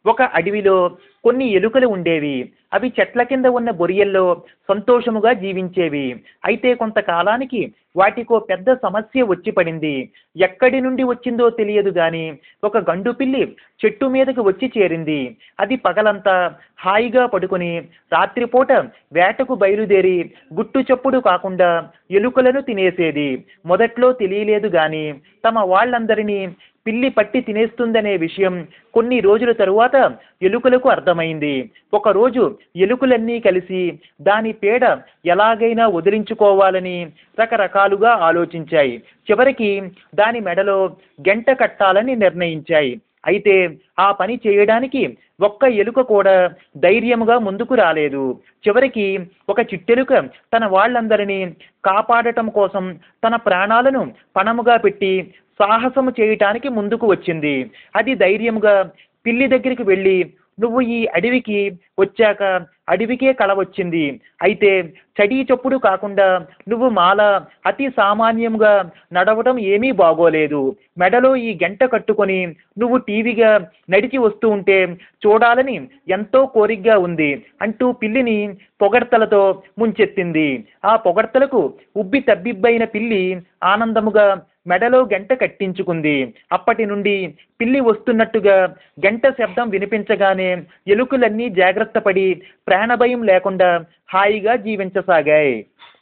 ఒక అడవిలో కొన్ని ఎలుకలు ఉండేవి. అవి చెట్ల కింద ఉన్న బొరియల్లో సంతోషముగా జీవించేవి. అయితే కొంతకాలానికి వాటికో పెద్ద సమస్య వచ్చి పడింది. ఎక్కడి నుండి వచ్చిందో తెలియదు గాని ఒక గండు పిల్లి చెట్టు మీదకి వచ్చి చేరింది. అది పగలంతా హాయిగా పడుకొని రాత్రిపూట వేటకు బయలుదేరి గుట్టు చప్పుడు కాకుండా ఎలుకలను తినేసేది. మొదట్లో తెలియలేదు గాని తమ వాళ్ళందరినీ పిల్లి పట్టి తినేస్తుందనే విషయం కొన్ని రోజుల తరువాత ఎలుకలకు అర్థమైంది. ఒకరోజు ఎలుకలన్నీ కలిసి దాని పేడ ఎలాగైనా వదిలించుకోవాలని రకరకాలుగా ఆలోచించాయి. చివరికి దాని మెడలో గంట కట్టాలని నిర్ణయించాయి. అయితే ఆ పని చేయడానికి ఒక్క ఎలుక కూడా ధైర్యముగా ముందుకు రాలేదు. చివరికి ఒక చిట్టెలుక తన వాళ్ళందరినీ కాపాడటం కోసం తన ప్రాణాలను పణముగా పెట్టి సాహసము చేయటానికి ముందుకు వచ్చింది. అది ధైర్యముగా పిల్లి దగ్గరికి వెళ్ళి, నువ్వు ఈ అడవికి వచ్చాక అడవికే కళ వచ్చింది. అయితే చడీ చప్పుడు కాకుండా నువ్వు మాల అతి సామాన్యంగా నడవడం ఏమీ బాగోలేదు. మెడలో ఈ గంట కట్టుకొని నువ్వు టీవీగా నడిచి వస్తూ ఉంటే చూడాలని ఎంతో కోరికగా ఉంది అంటూ పిల్లిని పొగడ్తలతో ముంచెత్తింది. ఆ పొగడ్తలకు ఉబ్బి తబ్బిబ్బైన పిల్లి ఆనందముగా మెడలో గంట కట్టించుకుంది. అప్పటి నుండి పిల్లి వస్తున్నట్టుగా గంట శబ్దం వినిపించగానే ఎలుకలన్నీ జాగ్రత్త పడి ప్రాణభయం లేకుండా హాయిగా జీవించసాగాయి.